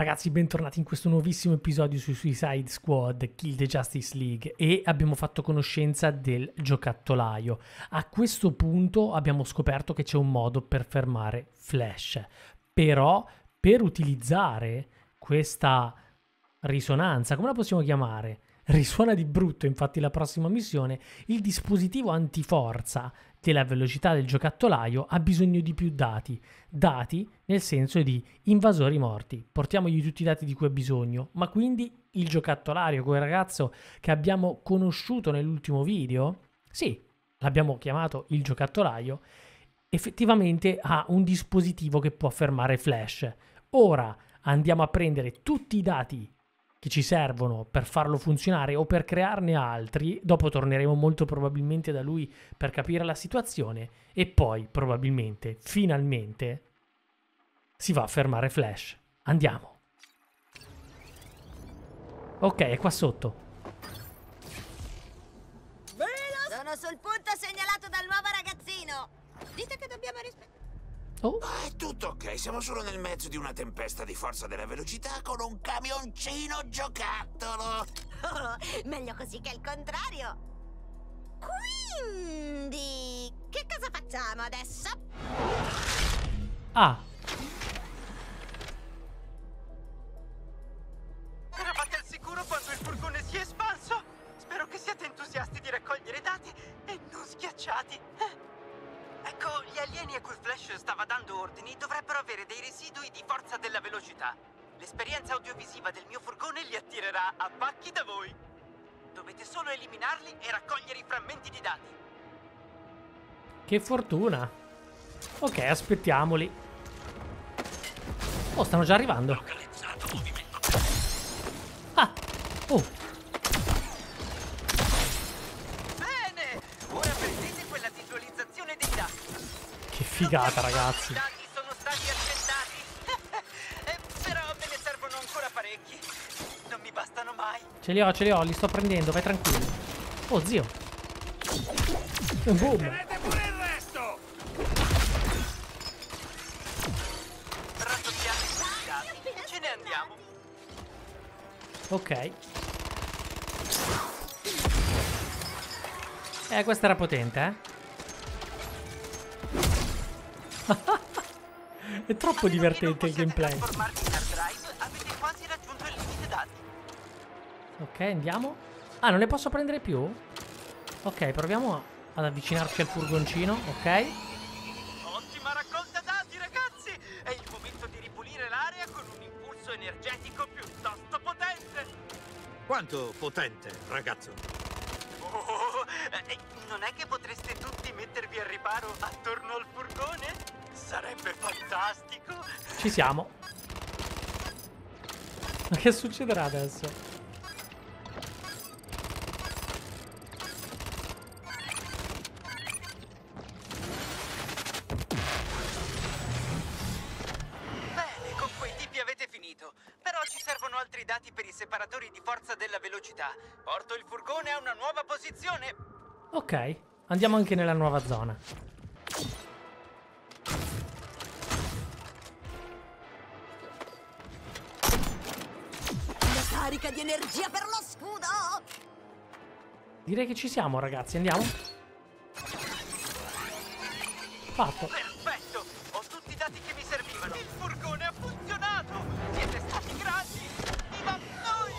Ragazzi, bentornati in questo nuovissimo episodio su Suicide Squad Kill the Justice League e abbiamo fatto conoscenza del giocattolaio. A questo punto abbiamo scoperto che c'è un modo per fermare Flash, però per utilizzare questa risonanza, come la possiamo chiamare? Risuona di brutto, infatti la prossima missione, il dispositivo antiforza della velocità del giocattolaio ha bisogno di più dati nel senso di invasori morti. Portiamogli tutti i dati di cui ha bisogno, ma quindi il giocattolaio, quel ragazzo che abbiamo conosciuto nell'ultimo video, sì, l'abbiamo chiamato il giocattolaio, effettivamente ha un dispositivo che può fermare Flash. Ora andiamo a prendere tutti i dati che ci servono per farlo funzionare o per crearne altri, dopo torneremo molto probabilmente da lui per capire la situazione e poi probabilmente, finalmente, si va a fermare Flash. Andiamo. Ok, è qua sotto. Sono sul punto segnalato dal nuovo ragazzino. Dite che dobbiamo rispettare. Oh, È tutto ok, siamo solo nel mezzo di una tempesta di forza della velocità con un camioncino giocattolo. Oh, meglio così che il contrario. Quindi, che cosa facciamo adesso? ah, Eravate al sicuro quando il furgone si è espanso? Spero che siate entusiasti di raccogliere dati e non schiacciati. Ecco, gli alieni a cui Flash stava dando ordini dovrebbero avere dei residui di forza della velocità. L'esperienza audiovisiva del mio furgone li attirerà a pacchi da voi. Dovete solo eliminarli e raccogliere i frammenti di dati. che fortuna. Ok, aspettiamoli. Oh, stanno già arrivando. Ah, oh, Bene! Ora prendete quella visualizzazione dei dati. che figata, ragazzi. I dati sono stati accettati. Però me ne servono ancora parecchi. Non mi bastano mai. Ce li ho, li sto prendendo, vai tranquillo. Oh, zio. Boom. Vedete pure il resto! Raddoppiate i dati e ce ne andiamo. Ok. Questa era potente, È troppo divertente il gameplay. Trasformarvi in hard drive, avete quasi raggiunto il limite dati. Ok, andiamo. Ah, non ne posso prendere più? Ok, proviamo ad avvicinarci al furgoncino, ok. Ottima raccolta dati, ragazzi! È il momento di ripulire l'area con un impulso energetico piuttosto potente. Quanto potente, ragazzo? Oh, non è che potreste tutti mettervi al riparo attorno al furgone? Sarebbe fantastico! Ci siamo. Ma che succederà adesso? Bene, con quei tipi avete finito. Però ci servono altri dati per i separatori di forza della velocità. Porto il furgone a una nuova posizione. Ok, andiamo anche nella nuova zona. Una carica di energia per lo scudo. Direi che ci siamo, ragazzi, andiamo. Fatto. Perfetto! Ho tutti i dati che mi servivano. Il furgone ha funzionato! Siete stati grandi! Viva noi!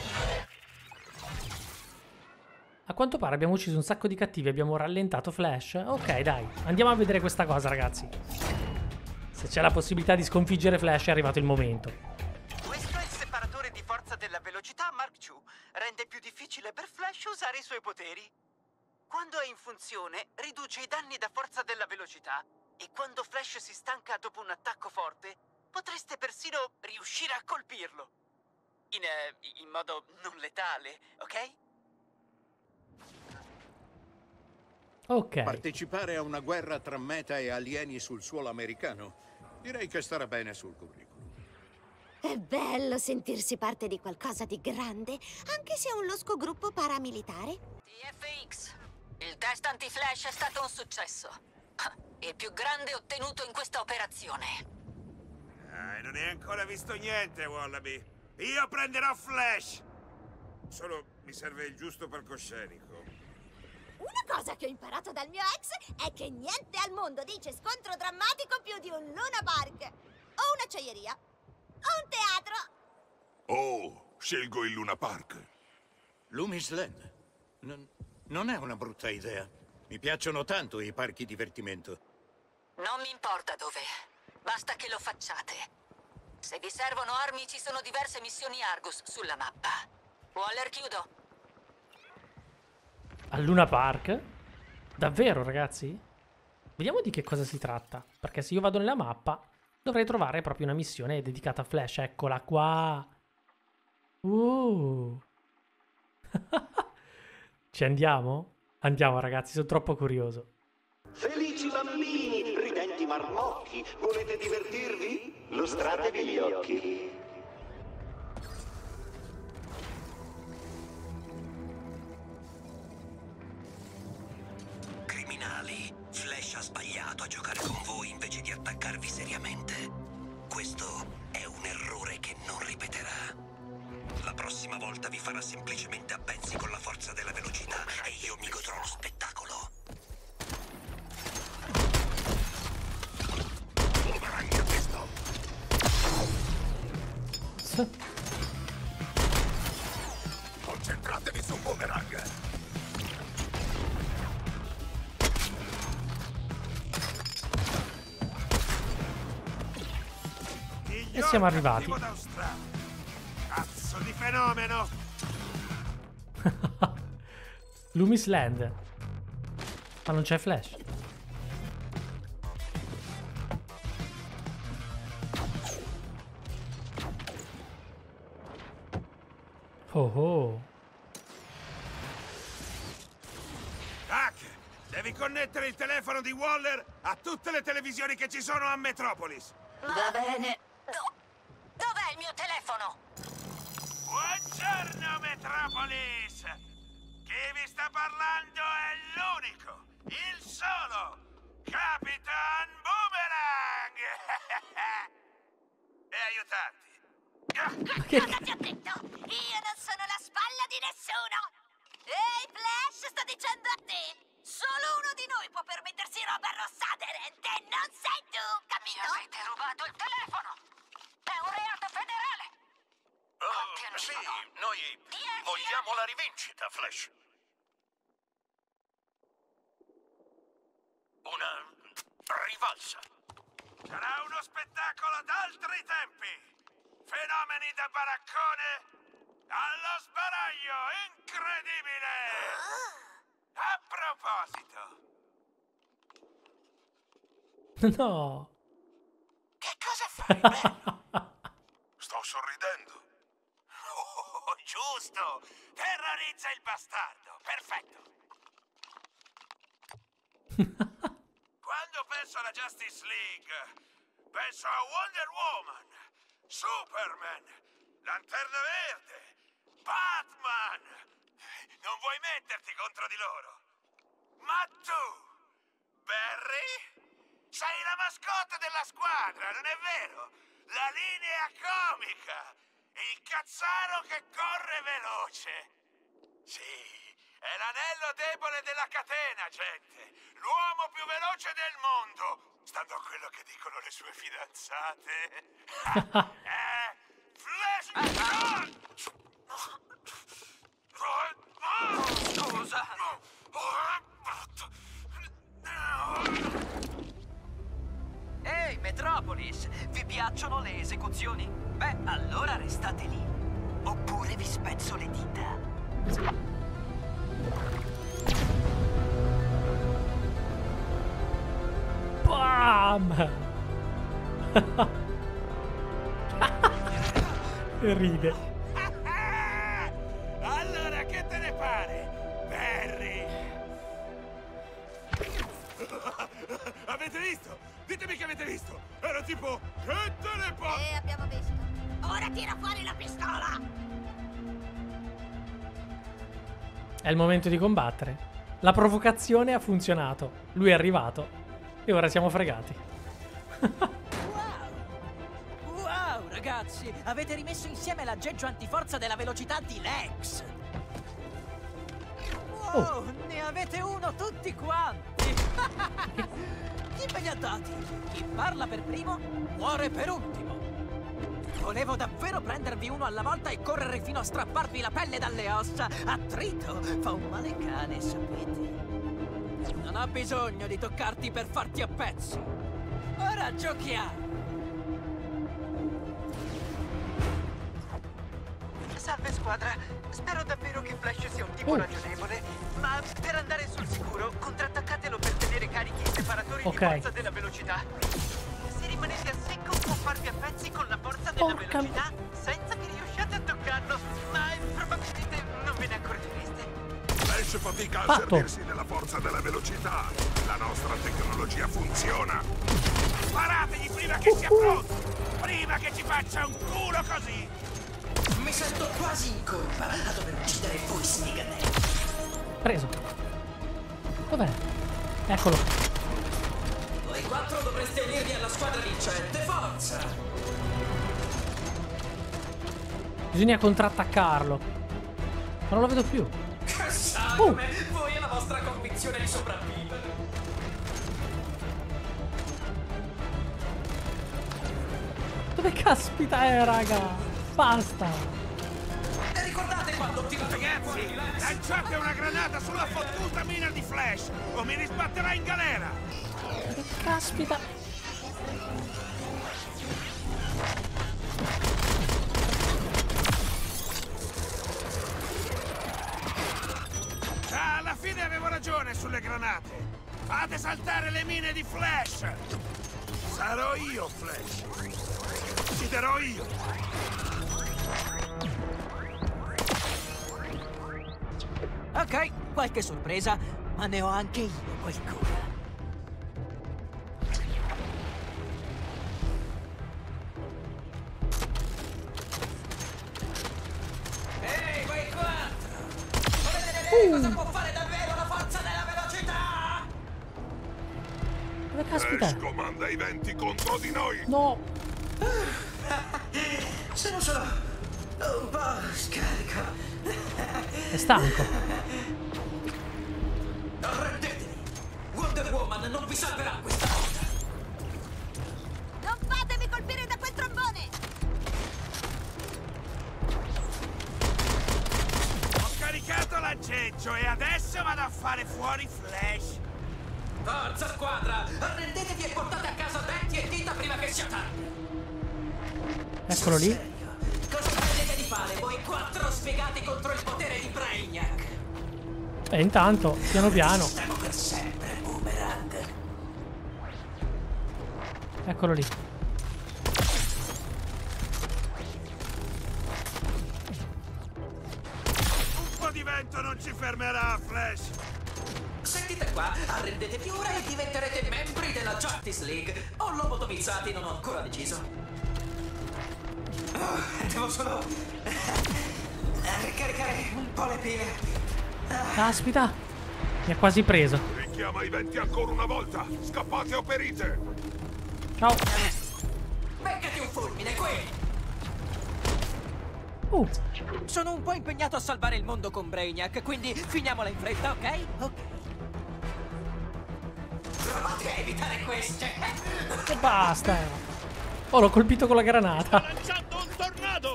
A quanto pare abbiamo ucciso un sacco di cattivi, abbiamo rallentato Flash. Ok, dai, andiamo a vedere questa cosa, ragazzi. Se c'è la possibilità di sconfiggere Flash è arrivato il momento. Questo è il separatore di forza della velocità Mark II. Rende più difficile per Flash usare i suoi poteri. Quando è in funzione, riduce i danni da forza della velocità. E quando Flash si stanca dopo un attacco forte, potreste persino riuscire a colpirlo. In modo non letale, ok? Ok, Partecipare a una guerra tra meta e alieni sul suolo americano? Direi che starà bene sul curriculum. È bello sentirsi parte di qualcosa di grande, anche se è un losco gruppo paramilitare. TFX, il test anti-flash è stato un successo. Il più grande ottenuto in questa operazione. Non hai ancora visto niente, Wallaby. Io prenderò Flash. Solo mi serve il giusto palcoscenico. Una cosa che ho imparato dal mio ex è che niente al mondo dice scontro drammatico più di un Luna Park. O un'acciaieria. O un teatro. Oh, scelgo il Luna Park. Loomis Land. Non è una brutta idea. Mi piacciono tanto i parchi divertimento. Non mi importa dove. Basta che lo facciate. Se vi servono armi, ci sono diverse missioni Argus sulla mappa. Waller, chiudo. Al Luna Park? Davvero, ragazzi? Vediamo di che cosa si tratta. Perché se io vado nella mappa, dovrei trovare proprio una missione dedicata a Flash. Eccola qua. Ci andiamo? Andiamo, ragazzi, sono troppo curioso. Felici bambini, ridenti marmocchi, volete divertirvi? Lustratevi gli occhi. Criminali, Flash ha sbagliato a giocare con voi invece di attaccarvi seriamente. Questo è un errore che non ripeterà. La prossima volta vi farà semplicemente a pezzi con la forza della velocità e io mi godrò lo spettacolo. Concentratevi su Boomerang. E siamo arrivati. Cazzo di fenomeno! Loomis Land. Ma non c'è Flash. Oh. Hack! Devi connettere il telefono di Waller a tutte le televisioni che ci sono a Metropolis. Va bene. Dov'è il mio telefono? Buongiorno, Metropolis! Chi vi sta parlando è l'unico, il solo, Capitan Boomerang! E aiutanti. Cosa ti ho detto? Io non sono la spalla di nessuno! Ehi, Flash, sto dicendo a te! Solo uno di noi può permettersi roba rossa aderente, non sei tu, Mi capito? avete rubato il telefono! È un reato federale! Sì, noi vogliamo la rivincita, Flash. Una rivalsa. Sarà uno spettacolo d'altri tempi! Fenomeni da baraccone allo sbaraglio incredibile! A proposito, No. che cosa fai, Beh? Sto sorridendo. Oh, giusto! Terrorizza il bastardo! Perfetto! Quando penso alla Justice League, penso a Wonder Woman, Superman, Lanterna Verde, Batman! Non vuoi metterti contro di loro? Ma tu, Barry, sei la mascotte della squadra, non è vero? La linea comica! Il cazzaro che corre veloce! Sì, è l'anello debole della catena, gente! L'uomo più veloce del mondo! Stando a quello che dicono le sue fidanzate! Flash! Scusa. Ehi, Metropolis, vi piacciono le esecuzioni? Beh, allora restate lì. Oppure vi spezzo le dita. Bam! E ride. Allora, che te ne pare, Barry? Avete visto? Ditemi che avete visto! Era tipo, che te ne pare? Abbiamo visto. Ora tira fuori la pistola! È il momento di combattere. La provocazione ha funzionato. Lui è arrivato. E ora siamo fregati. ragazzi! Avete rimesso insieme l'aggeggio antiforza della velocità di Lex! Wow, ne avete uno tutti quanti! Chi me li ha dati? Chi parla per primo, muore per ultimo! Volevo davvero prendervi uno alla volta e correre fino a strapparvi la pelle dalle ossa! Attrito! Fa un male cane, sapete? Non ho bisogno di toccarti per farti a pezzi! Ora giochiamo! Salve squadra, spero davvero che Flash sia un tipo ragionevole, ma per andare sul sicuro contrattaccatelo per tenere carichi i separatori di forza della velocità. Se rimanete a secco può farvi a pezzi con la forza della velocità senza che riusciate a toccarlo, ma probabilmente non ve ne accorgereste. Flash fatica a servirsi della forza della velocità. La nostra tecnologia funziona. Sparategli prima che sia pronto! Prima che ci faccia un culo così! Mi sento quasi in colpa a dover uccidere voi smiganelli. Preso. Dov'è? Eccolo. Voi quattro dovreste unirvi alla squadra vincente, forza! Bisogna contrattaccarlo. Ma non lo vedo più. Che sangue! Voi e la vostra convinzione di sopravvivere. Dove caspita è, raga? Basta! E ricordate quando ho tirato Ragazzi, lanciate una granata sulla fottuta mina di Flash o mi risbatterà in galera! Che caspita! Ah, alla fine avevo ragione sulle granate! Fate saltare le mine di Flash! Sarò io, Flash! Ucciderò io! Ok, qualche sorpresa, ma ne ho anche io qualcuna. Ehi, voi quattro! Volete vedere cosa può fare davvero la forza della velocità? Dove caspita? Flash comanda i venti contro di noi. No! Sono solo un po' scarico. È stanco. Arrendetevi! Wonder Woman non vi salverà questa volta! Non fatemi colpire da quel trombone! Ho caricato l'aggeggio e adesso vado a fare fuori Flash! Forza squadra! Arrendetevi e portate a casa denti e dita prima che sia tardi! Eccolo lì. Cosa credete di fare voi quattro sfigati contro il potere di Brainiac? E intanto, piano piano. Stiamo per sempre, Boomerang. Eccolo lì. Un po' di vento non ci fermerà, Flash! Sentite qua, arrendetevi ora e diventerete membri della Justice League. O lobotomizzati, non ho ancora deciso. Devo solo ricaricare un po' le pile. Caspita! Mi ha quasi preso. Richiama i venti ancora una volta. Scappate o perite. Ciao. Beccati un fulmine qui! Sono un po' impegnato a salvare il mondo con Brainiac, quindi finiamola in fretta, ok? Ok. Provate a evitare queste! E basta! Oh, l'ho colpito con la granata. Lanciando un tornado!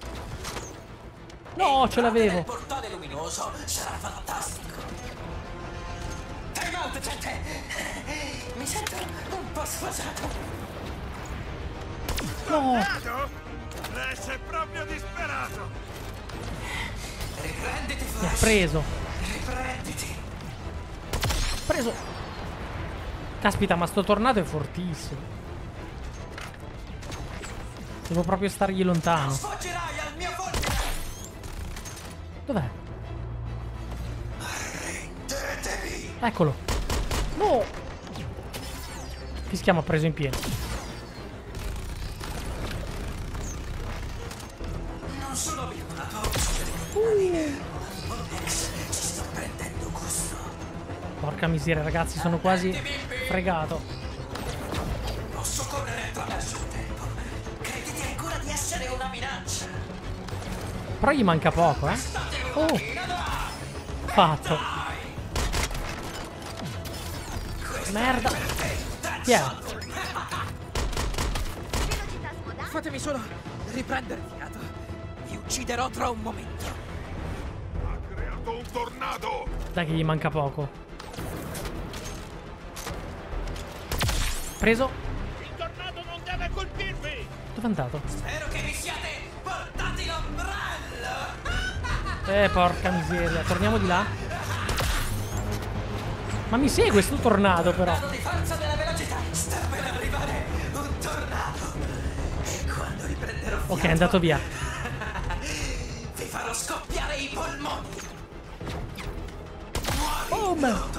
No, ce l'avevo. Il portale luminoso sarà fantastico. Time out, gente! Mi sento un po' sfasato. Tornado? Flash è proprio disperato! Riprenditi, Flash! Mi ha preso. Riprenditi! Preso. Caspita, ma sto tornado è fortissimo. Devo proprio stargli lontano. Sfoggerai al mio fulmine! Dov'è? Arrendetevi! Eccolo. No! Fischiamo, ha preso in pieno. Non sono abituato a ci sto prendendo gusto. Porca miseria, ragazzi, sono quasi fregato. Posso correre attraverso il tempo. Credete ancora di essere Però gli manca poco, eh. Oh! Fatto. Merda. Chi è? Fatemi solo riprendere fiato. Vi ucciderò tra un momento. Ha creato un tornado! Dai che gli manca poco. Preso. Il tornado non deve colpirvi! Dove è andato? Spero che vi siate portati l'ombrello. Porca miseria. Torniamo di là. Ma mi segue sto tornado però. Di forza della velocità. Sta per arrivare un tornado. E quando riprenderò fiato, Ok, è andato via. vi farò scoppiare i polmoni. Oh, beh.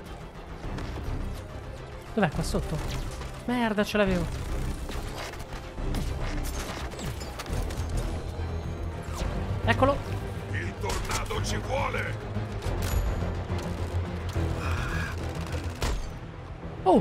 Dov'è qua sotto? Merda, ce l'avevo. Eccolo. Il tornado ci vuole! Oh.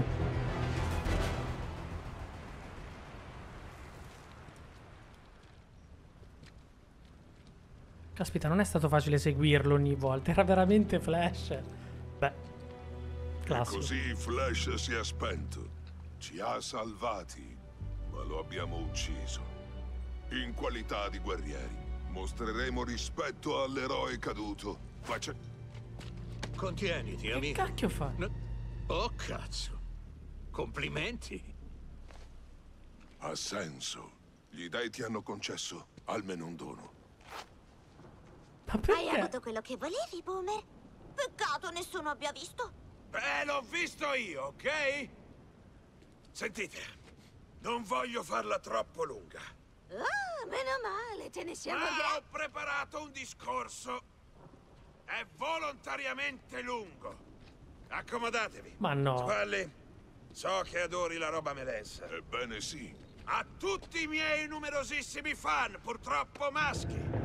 Caspita, non è stato facile seguirlo ogni volta. Era veramente Flash. Beh, E classico. così Flash si è spento. Ci ha salvati, ma lo abbiamo ucciso. In qualità di guerrieri, mostreremo rispetto all'eroe caduto. Contieniti, Che amico. cacchio fa? Oh, cazzo. Complimenti. Ha senso. Gli dei ti hanno concesso almeno un dono. Ma Hai perché? avuto quello che volevi, Boomer. Peccato nessuno abbia visto. Beh, l'ho visto io, ok? Sentite, non voglio farla troppo lunga. Ah, meno male, te ne siamo Ma ho grati. preparato un discorso. È volontariamente lungo. Accomodatevi. Ma no. Squally, so che adori la roba melensa. Ebbene sì. A tutti i miei numerosissimi fan, purtroppo maschi.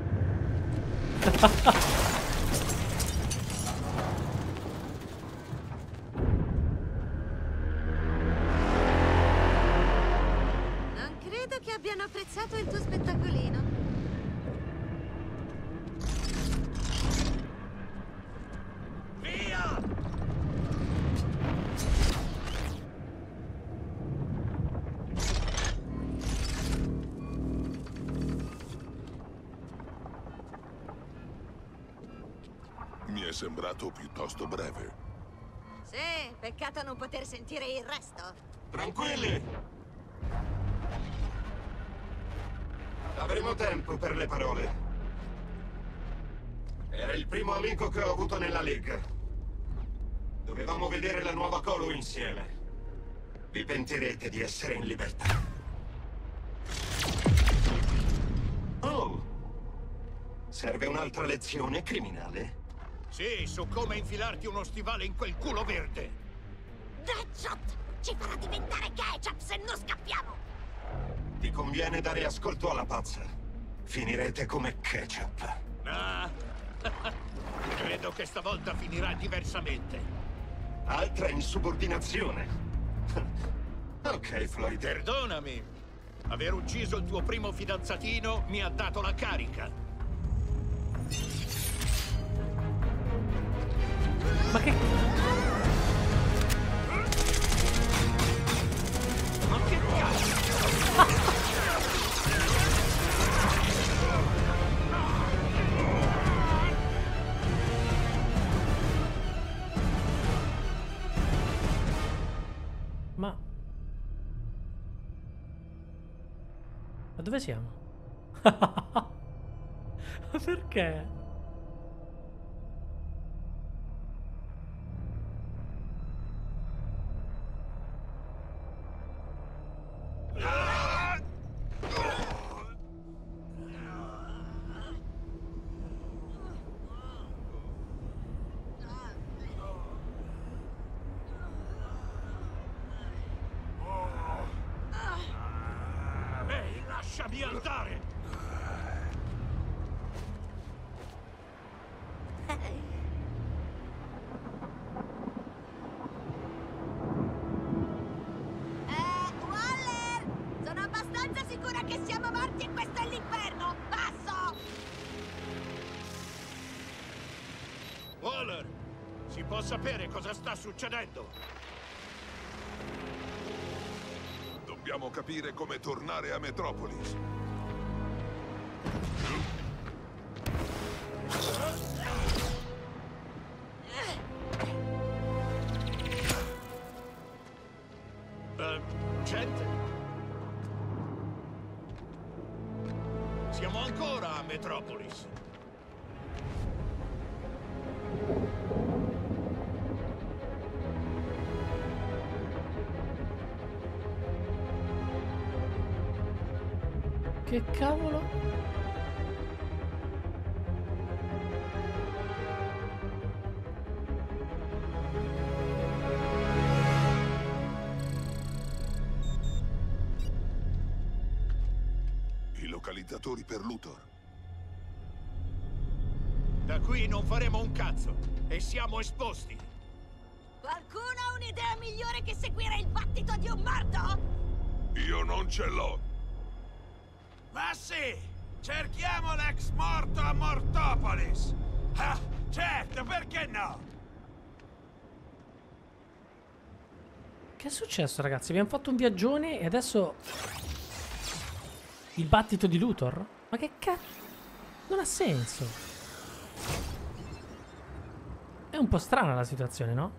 Non credo che abbiano apprezzato il tuo spettacolino. Via! Mi è sembrato piuttosto breve. Sì, peccato non poter sentire il resto. Tranquilli! Avremo tempo per le parole. Era il primo amico che ho avuto nella League. Dovevamo vedere la nuova Colo insieme. Vi pentirete di essere in libertà. Oh! Serve un'altra lezione, criminale? Sì, su come infilarti uno stivale in quel culo verde. Deadshot ci farà diventare ketchup se non scappiamo. Ti conviene dare ascolto alla pazza. Finirete come ketchup. Ah, credo che stavolta finirà diversamente. Altra insubordinazione. Ok, Floyd. Perdonami. Aver ucciso il tuo primo fidanzatino mi ha dato la carica. Ma che... Ma che cazzo? Ma dove siamo? Ma perché? Ehi, lasciami andare! Waller! Sono abbastanza sicura che siamo morti e questo è l'inferno! Passo! Si può sapere cosa sta succedendo? Dobbiamo capire come tornare a Metropolis. Gente? Siamo ancora a Metropolis. Che cavolo? I localizzatori per Luthor. Da qui non faremo un cazzo e siamo esposti. Qualcuno ha un'idea migliore che seguire il battito di un morto? Io non ce l'ho. Ma sì! Cerchiamo l'ex morto a Mortopolis! Ah, certo, perché no? Che è successo, ragazzi? Abbiamo fatto un viaggione e adesso... Il battito di Luthor? Ma che cazzo? Non ha senso. È un po' strana la situazione, no?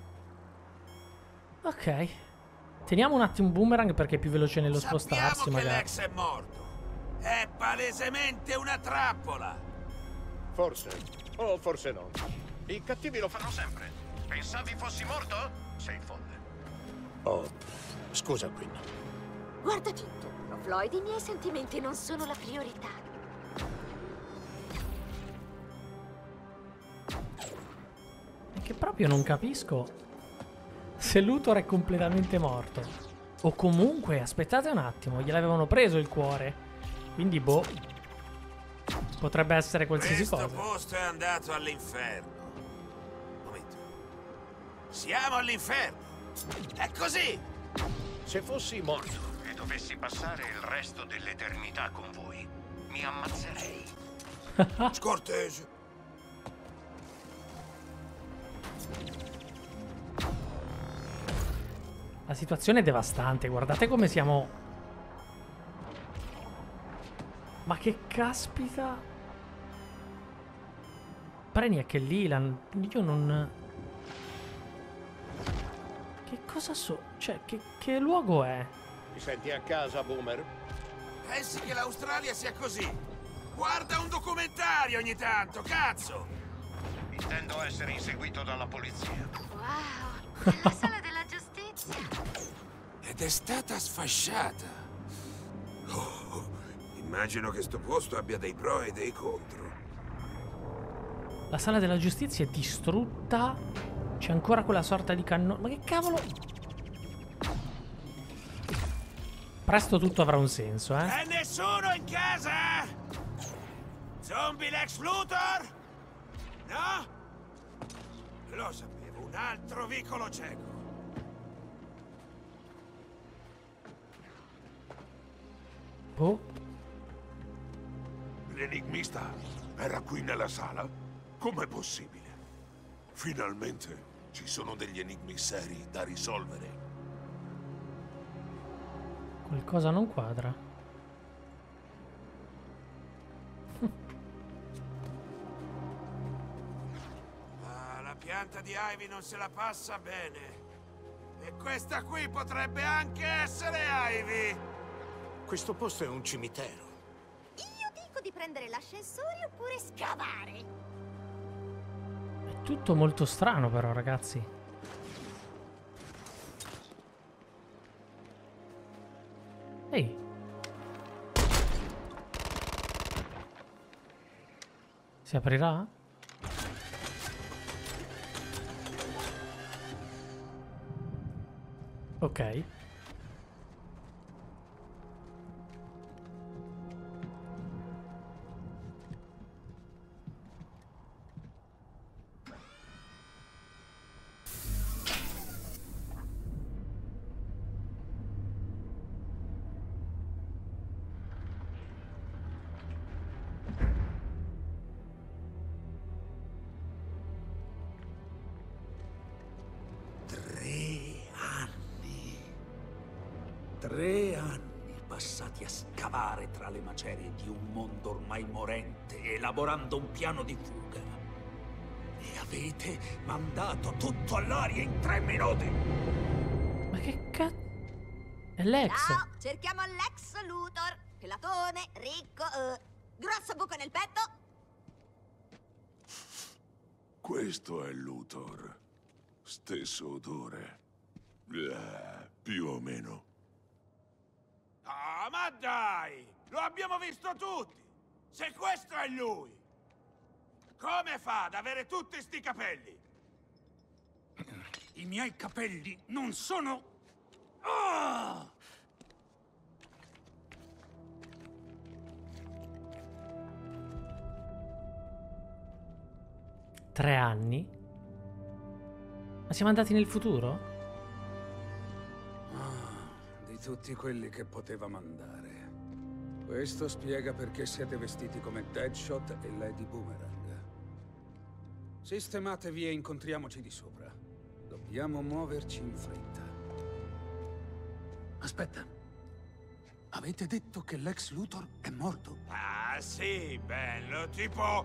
Ok. Teniamo un attimo un boomerang perché è più veloce nello spostarsi, Sappiamo che magari. l'ex è morto. È palesemente una trappola. Forse. O forse no. I cattivi lo fanno sempre. Pensavi fossi morto? Sei folle. Oh, scusa, Quinn. Guardati intorno, Floyd, i miei sentimenti non sono la priorità. È che proprio non capisco se Luthor è completamente morto. O comunque, aspettate un attimo, gliel'avevano preso il cuore. Quindi, boh. Potrebbe essere qualsiasi Questo cosa. posto è andato all'inferno. Momento. Siamo all'inferno. È così. Se fossi morto e dovessi passare il resto dell'eternità con voi, mi ammazzerei. Scortese. La situazione è devastante, guardate come siamo... Ma che caspita... Brainiac è lì, io non... Che cosa cioè, che luogo è? Ti senti a casa, Boomer? Pensi che l'Australia sia così? Guarda un documentario ogni tanto, cazzo! Intendo essere inseguito dalla polizia. Wow, la sala della giustizia. Ed è stata sfasciata. Oh, immagino che sto posto abbia dei pro e dei contro. La sala della giustizia è distrutta. C'è ancora quella sorta di cannone. Ma che cavolo? Presto tutto avrà un senso, eh? È nessuno in casa? Zombie Lex Luthor? No? Lo sapevo, un altro vicolo cieco. Oh, L'enigmista era qui nella sala? Com'è possibile? Finalmente ci sono degli enigmi seri da risolvere. qualcosa non quadra. Ah, la pianta di Ivy non se la passa bene. E questa qui potrebbe anche essere Ivy. Questo posto è un cimitero. Io dico di prendere l'ascensore oppure scavare. È tutto molto strano però, ragazzi. Ehi. Si aprirà? Ok. 3 anni passati a scavare tra le macerie di un mondo ormai morente, elaborando un piano di fuga. E avete mandato tutto all'aria in 3 minuti! Ma che cazzo? È Lex. Ciao, cerchiamo Lex Luthor. Pelatone, ricco, grosso buco nel petto. Questo è Luthor. Stesso odore. Più o meno. Ah, ma dai! Lo abbiamo visto tutti! Se questo è lui! Come fa ad avere tutti sti capelli? I miei capelli non sono... Ah! Tre anni? Ma siamo andati nel futuro? Di tutti quelli che poteva mandare. Questo spiega perché siete vestiti come Deadshot e Lady Boomerang. Sistematevi e incontriamoci di sopra. Dobbiamo muoverci in fretta. Aspetta. Avete detto che Lex Luthor è morto? Ah, sì, bello, tipo...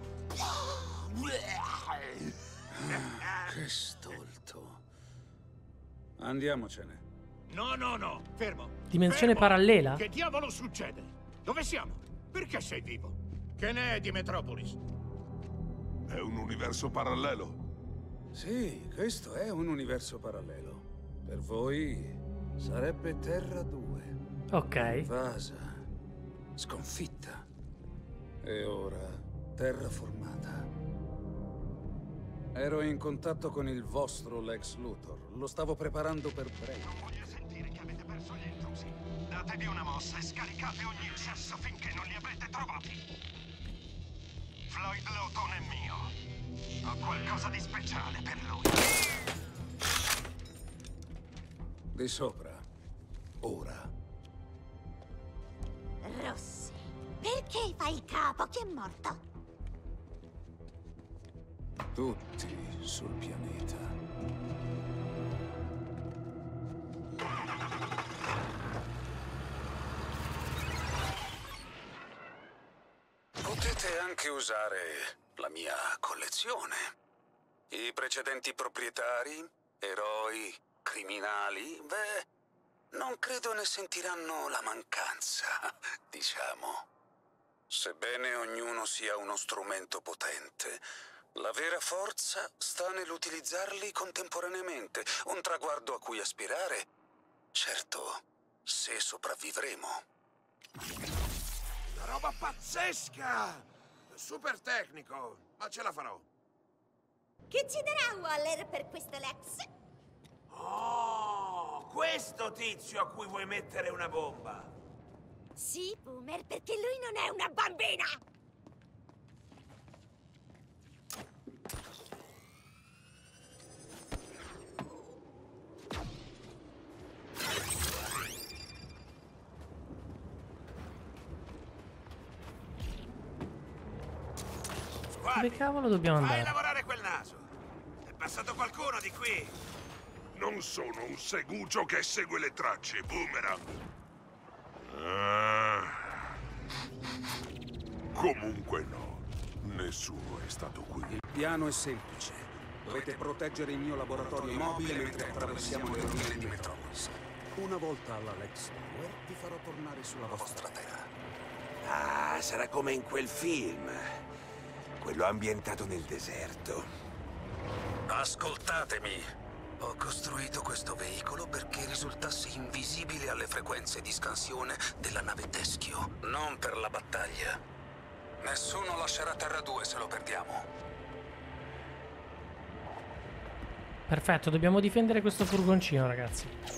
Che stolto. Andiamocene. No, fermo. Dimensione Fermo. parallela? Che diavolo succede? Dove siamo? Perché sei vivo? Che ne è di Metropolis? È un universo parallelo. Sì, questo è un universo parallelo. Per voi sarebbe Terra 2. Ok. Invasa, sconfitta. E ora terraformata. Ero in contatto con il vostro Lex Luthor. Lo stavo preparando per Brainiac. Non voglio sentire che avete perso gli intrusi. Datevi una mossa e scaricate ogni eccesso finché non li avrete trovati. Floyd Lawton è mio. Ho qualcosa di speciale per lui. Di sopra. Ora. Rossi, perché fai il capo? Chi è morto? Tutti sul pianeta. Potete anche usare la mia collezione. I precedenti proprietari, eroi, criminali, beh, non credo ne sentiranno la mancanza, diciamo. Sebbene ognuno sia uno strumento potente, la vera forza sta nell'utilizzarli contemporaneamente, un traguardo a cui aspirare, certo, se sopravvivremo. Una roba pazzesca! Super tecnico, ma ce la farò. Che ci darà Waller per questo Lex? Oh, questo tizio a cui vuoi mettere una bomba. Sì, Boomer, perché lui non è una bambina! Dove cavolo dobbiamo Fai andare? lavorare quel naso. È passato qualcuno di qui? Non sono un segucio che segue le tracce, Boomerang. Comunque no. Nessuno è stato qui. Il piano è semplice. Dovete proteggere il mio laboratorio mobile mentre attraversiamo le rovine di Metropolis. Una volta alla Lex Tower vi farò tornare sulla vostra terra. Ah, sarà come in quel film. Quello ambientato nel deserto. Ascoltatemi. Ho costruito questo veicolo perché risultasse invisibile alle frequenze di scansione della nave Teschio, non per la battaglia. Nessuno lascerà Terra 2 se lo perdiamo. Perfetto, dobbiamo difendere questo furgoncino, ragazzi.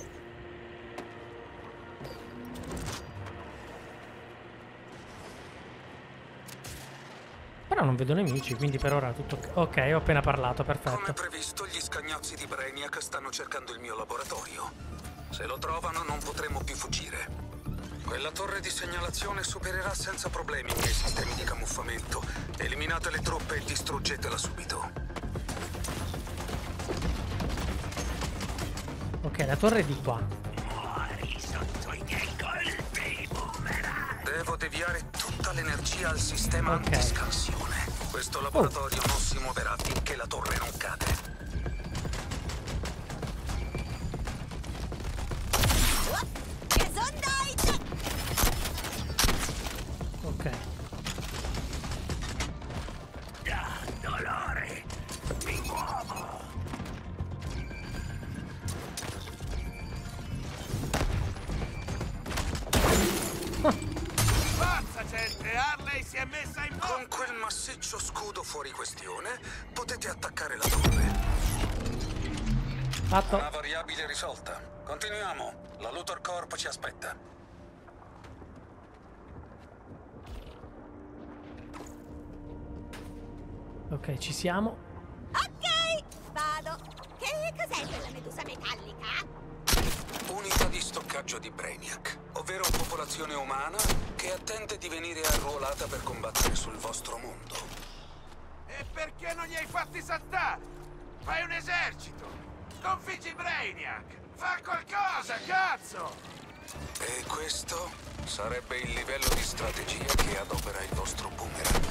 Però non vedo nemici, quindi per ora tutto ok, ho appena parlato, Come perfetto. previsto, gli scagnozzi di Brainiac stanno cercando il mio laboratorio. Se lo trovano non potremo più fuggire. Quella torre di segnalazione supererà senza problemi i miei sistemi di camuffamento. Eliminate le truppe e distruggetela subito. Ok, la torre è di qua. Muori sotto i miei deviare tutta l'energia al sistema antiscansione. Questo laboratorio non si muoverà finché la torre non cade. Ok. Dolore, mi muovo. Forza, gente! Harley si è messa in moto! Con quel massiccio scudo fuori questione, potete attaccare la torre. Fatto. Una variabile risolta. Continuiamo. La Luthor Corp ci aspetta. Ok, ci siamo. Ok, vado. Che cos'è quella medusa metallica? Unità di stoccaggio di Brainiac, ovvero popolazione umana che attende di venire arruolata per combattere sul vostro mondo. E perché non li hai fatti saltare? Fai un esercito! Sconfiggi Brainiac! Fa qualcosa, cazzo! E questo sarebbe il livello di strategia che adopera il vostro boomerang.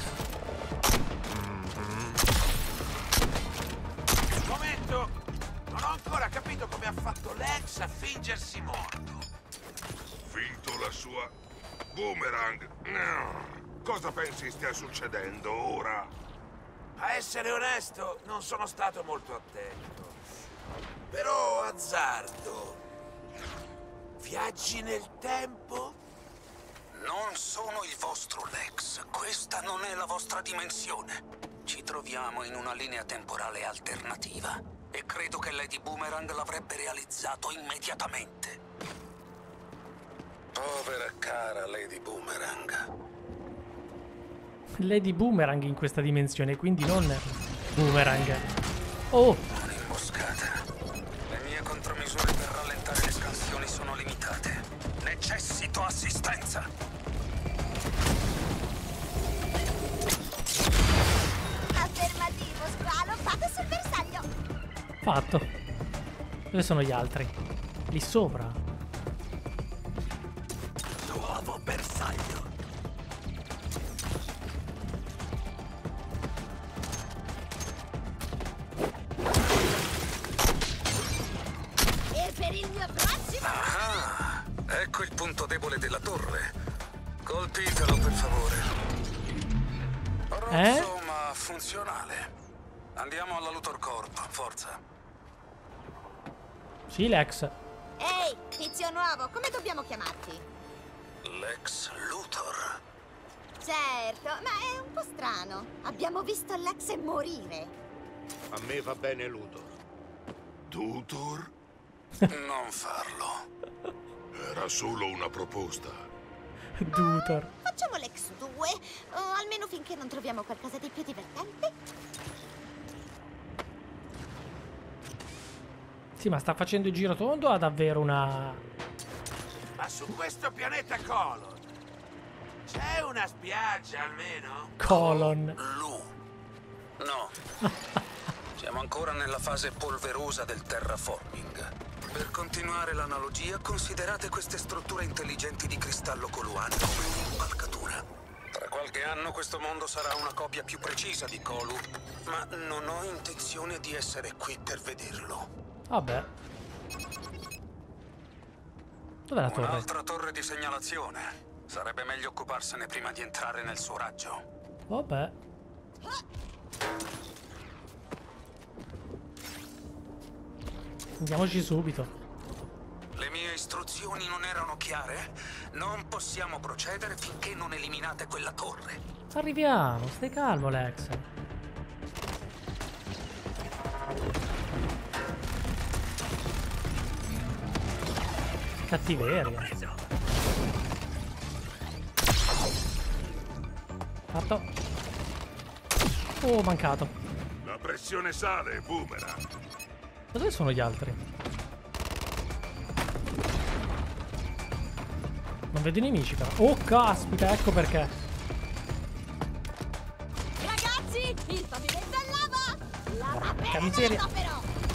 Momento! Non ho ancora capito come ha fatto Lex a fingersi morto. Finto la sua boomerang. Cosa pensi stia succedendo ora? A essere onesto, non sono stato molto attento. Però azzardo. Viaggi nel tempo? Non sono il vostro Lex. Questa non è la vostra dimensione. Ci troviamo in una linea temporale alternativa. E credo che Lady Boomerang l'avrebbe realizzato immediatamente. Povera cara Lady Boomerang. Lady Boomerang in questa dimensione, quindi non Boomerang. Oh! Un'imboscata. Le mie contromisure per rallentare le scansioni sono limitate. Necessito assistenza. Affermativo, squalo, fate sul bersaglio. Fatto. Dove sono gli altri? Lì sopra. Nuovo bersaglio. E per il mio prossimo... Ah, ecco il punto debole della torre. Colpitelo, per favore. Rozzo, ma funzionale. Andiamo alla Luthor Corp, forza. Sì, Lex. Ehi, tizio nuovo, come dobbiamo chiamarti? Lex Luthor. Certo, ma è un po' strano. Abbiamo visto Lex morire. A me va bene Luthor. Luthor? Non farlo. Era solo una proposta. Luthor. Facciamo Lex 2, o almeno finché non troviamo qualcosa di più divertente. Sì, ma sta facendo il giro tondo o ha davvero una... Ma su questo pianeta Colon c'è una spiaggia almeno? Colon. Lu. No. Siamo ancora nella fase polverosa del terraforming. Per continuare l'analogia, considerate queste strutture intelligenti di cristallo coluano come un'impalcatura. Tra qualche anno questo mondo sarà una copia più precisa di Colu, ma non ho intenzione di essere qui per vederlo. Vabbè. Dov'è la torre? Un'altra torre di segnalazione. Sarebbe meglio occuparsene prima di entrare nel suo raggio. Vabbè. Andiamoci subito. Le mie istruzioni non erano chiare? Non possiamo procedere finché non eliminate quella torre. Arriviamo, stai calmo, Lex. Cattiveria. Fatto. Oh, mancato. La pressione sale, Boomerang. Ma dove sono gli altri? Non vedo i nemici però. Oh, caspita, ecco perché. Ragazzi, il pavimento è lava! Lava Porca miseria. però!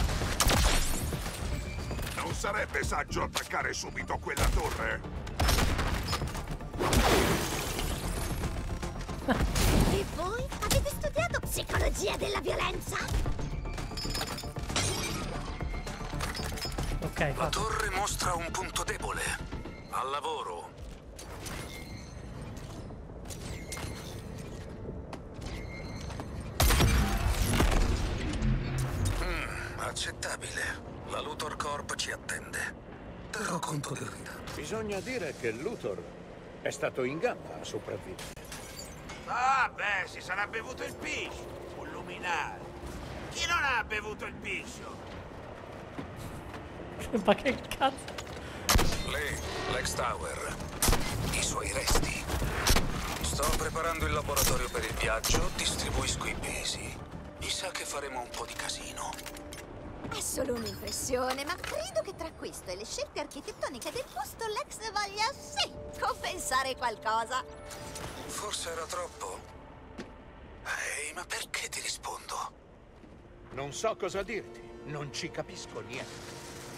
Non sarebbe saggio attaccare subito quella torre? E voi? Avete studiato psicologia della violenza? Ok, La fatto. torre mostra un punto debole. Al lavoro. Accettabile. La Luthor Corp ci attende. Terrò conto del ritardo. Bisogna dire che Luthor è stato in gamba a sopravvivere. Ah, beh, si sarà bevuto il piscio. Un luminare. Chi non ha bevuto il piscio? Ma che cazzo? Lei, l'ex Tower. I suoi resti. Sto preparando il laboratorio per il viaggio, distribuisco i pesi. Mi sa che faremo un po' di casino. È solo un'impressione, ma credo che tra questo e le scelte architettoniche del posto l'ex voglia, sì, compensare qualcosa. Forse era troppo. Ehi, ma perché ti rispondo? Non so cosa dirti. Non ci capisco niente.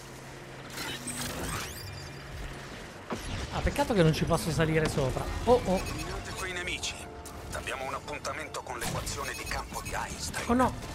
Ah, peccato che non ci posso salire sopra. Oh, oh. Eliminate quei nemici. Abbiamo un appuntamento con l'equazione di campo di Einstein. Oh no.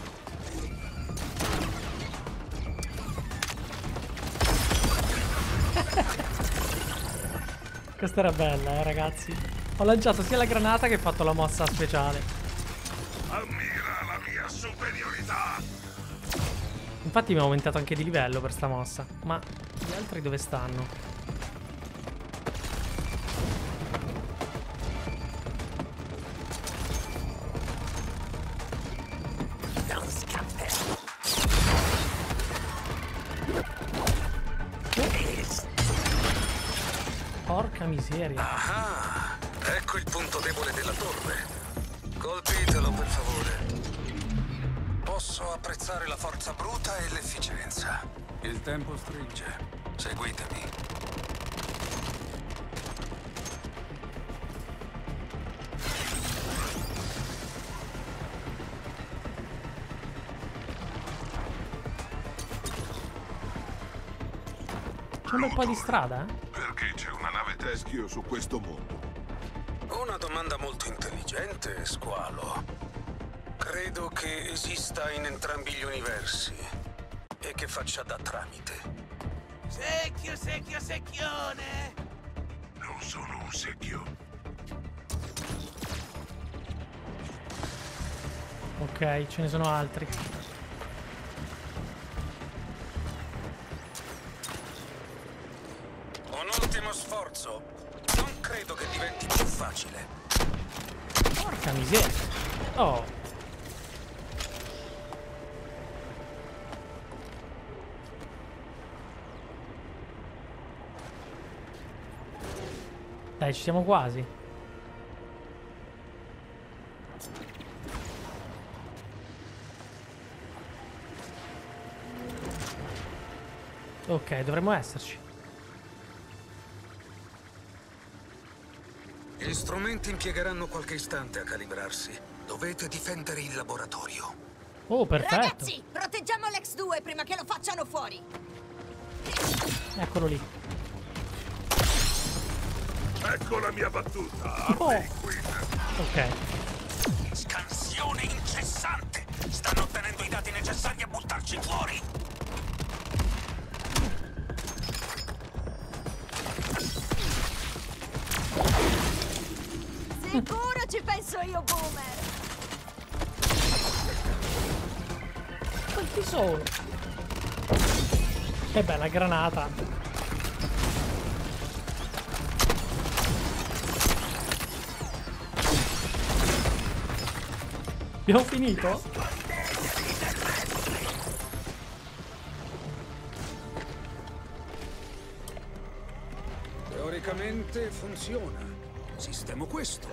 Questa era bella, ragazzi. Ho lanciato sia la granata che ho fatto la mossa speciale. Ammira la mia superiorità! Infatti mi ha aumentato anche di livello per sta mossa. Ma gli altri dove stanno? Non scapperò. Porca miseria. Ah, ecco il punto debole della torre. Colpitelo, per favore. Posso apprezzare la forza bruta e l'efficienza. Il tempo stringe. Seguitemi. C'è un bel po' di strada, eh? Perché c'è una nave teschio su questo mondo? Una domanda molto intelligente, Squalo. Credo che esista in entrambi gli universi e che faccia da tramite. Secchio, secchio, secchione! Non sono un secchio. Ok, ce ne sono altri. Un ultimo sforzo. Non credo che diventi più facile. Porca miseria. Oh. Dai, ci siamo quasi. Ok, dovremmo esserci. Gli strumenti impiegheranno qualche istante a calibrarsi. Dovete difendere il laboratorio. Oh, perfetto. Ragazzi, proteggiamo l'ex 2 prima che lo facciano fuori. Eccolo lì. Ecco la mia battuta. Oh. Harley Quinn. Ok. Scansione incessante! Stanno ottenendo i dati necessari a buttarci fuori! Sicuro ci penso io, Boomer. Quanti sono? Che bella granata. Abbiamo finito? Teoricamente funziona. Sistemo questo.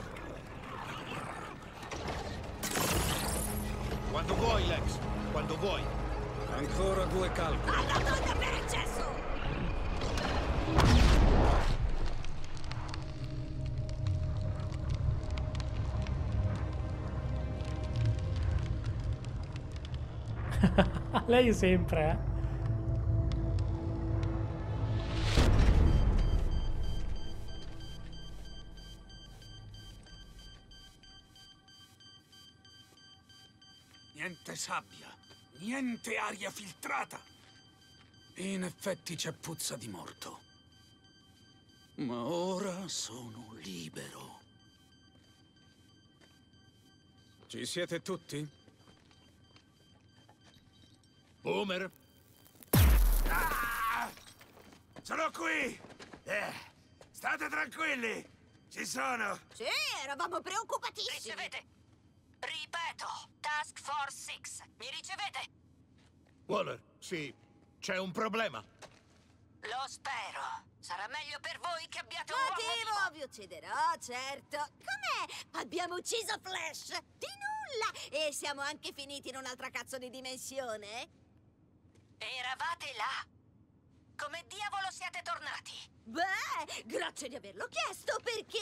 Quando vuoi, Lex. Quando vuoi. Ancora 2 calcoli. Alla donna per eccesso! Lei sempre, eh. Niente sabbia, niente aria filtrata. In effetti c'è puzza di morto. Ma ora sono libero. Ci siete tutti? Boomer? Sono qui! State tranquilli! Ci sono! Sì, eravamo preoccupatissimi. Ricevete? Ripeto, Task Force 6. Mi ricevete? Waller, sì, c'è un problema. Lo spero. Sarà meglio per voi che abbiate un uomo Motivo, vi ucciderò, certo. Com'è? Abbiamo ucciso Flash! Di nulla! E siamo anche finiti in un'altra cazzo di dimensione? Eravate là. Come diavolo siete tornati? Beh, grazie di averlo chiesto, perché...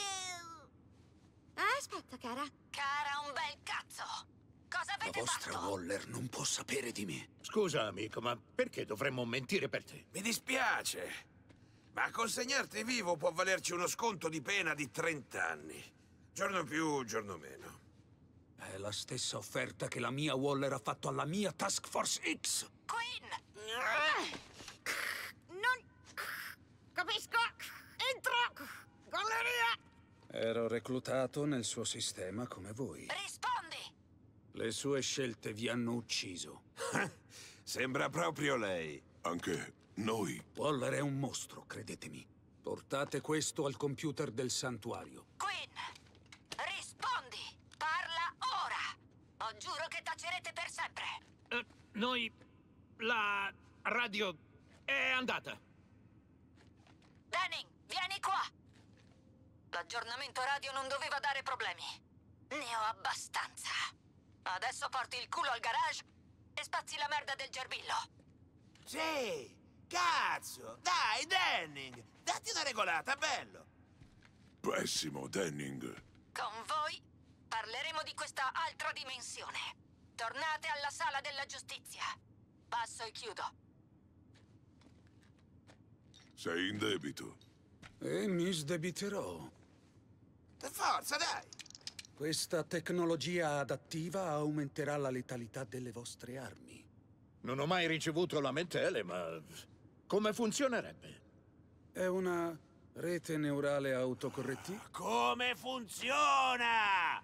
Aspetta, cara. Cara, un bel cazzo. Cosa La avete vostra fatto? Waller non può sapere di me. Scusa, amico, ma perché dovremmo mentire per te? Mi dispiace, ma consegnarti vivo può valerci uno sconto di pena di 30 anni. Giorno più, giorno meno. È la stessa offerta che la mia Waller ha fatto alla mia Task Force X. Quinn! Non... Capisco. Entro. Galleria. Ero reclutato nel suo sistema come voi. Rispondi! Le sue scelte vi hanno ucciso. Sembra proprio lei. Anche noi. Waller è un mostro, credetemi. Portate questo al computer del santuario. Quinn! Rispondi! Parla ora! O giuro che tacerete per sempre! Noi... la radio è andata. Denning, vieni qua! L'aggiornamento radio non doveva dare problemi. Ne ho abbastanza. Adesso porti il culo al garage e spazzi la merda del gerbillo. Sì! Cazzo! Dai, Denning! Datti una regolata, bello! Pessimo, Denning. Con voi parleremo di questa altra dimensione. Tornate alla sala della giustizia. Passo e chiudo. Sei in debito. E mi sdebiterò. Per forza, dai! Questa tecnologia adattiva aumenterà la letalità delle vostre armi. Non ho mai ricevuto lamentele, ma... come funzionerebbe? È una rete neurale autocorrettiva? Come funziona?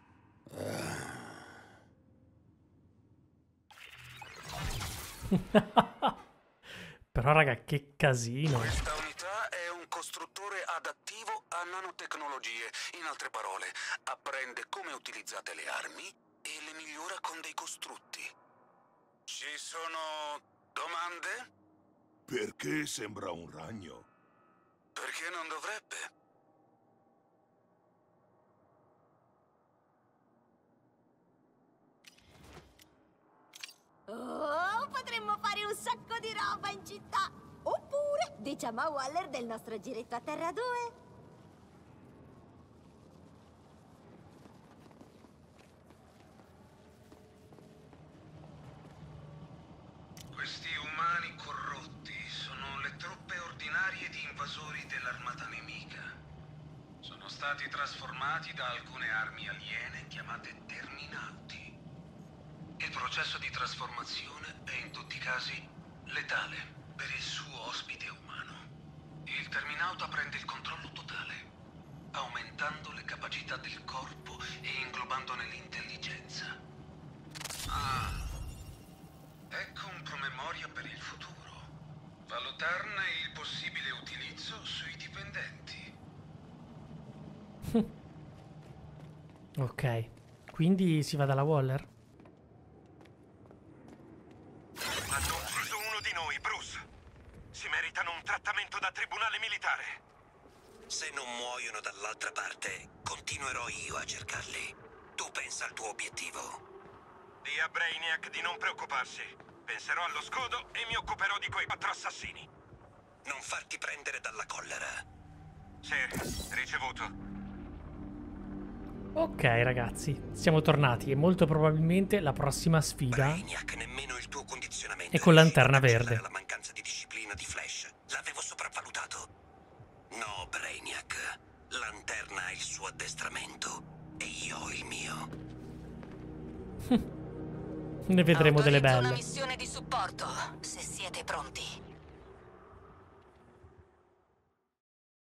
Però raga, che casino. Questa unità è un costruttore adattivo a nanotecnologie. In altre parole, apprende come utilizzate le armi e le migliora con dei costrutti. Ci sono domande? Perché sembra un ragno? Perché non dovrebbe? Oh, potremmo fare un sacco di roba in città. Oppure diciamo a Waller del nostro giretto a Terra 2. Questi umani corrotti sono le truppe ordinarie di invasori dell'armata nemica. Sono stati trasformati da alcune armi aliene chiamate terminauti. Il processo di trasformazione è in tutti i casi letale per il suo ospite umano. Il terminauta prende il controllo totale, aumentando le capacità del corpo e inglobandone l'intelligenza. Ecco un promemoria per il futuro. Valutarne il possibile utilizzo sui dipendenti. Ok, quindi si va dalla Waller? Hanno ucciso uno di noi, Bruce. Si meritano un trattamento da tribunale militare. Se non muoiono dall'altra parte, continuerò io a cercarli. Tu pensa al tuo obiettivo. Dì a Brainiac di non preoccuparsi. Penserò allo scudo e mi occuperò di quei 4 assassini. Non farti prendere dalla collera. Sì, ricevuto. Ok ragazzi, siamo tornati e molto probabilmente la prossima sfida Brainiac, nemmeno il tuo condizionamento è con Lanterna riesce ad Verde. accettare la mancanza di disciplina di Flash. L'avevo sopravvalutato. No, Brainiac. Lanterna ha il suo addestramento e io ho il mio. Ne vedremo delle Autorizzo belle. una missione di supporto, se siete pronti.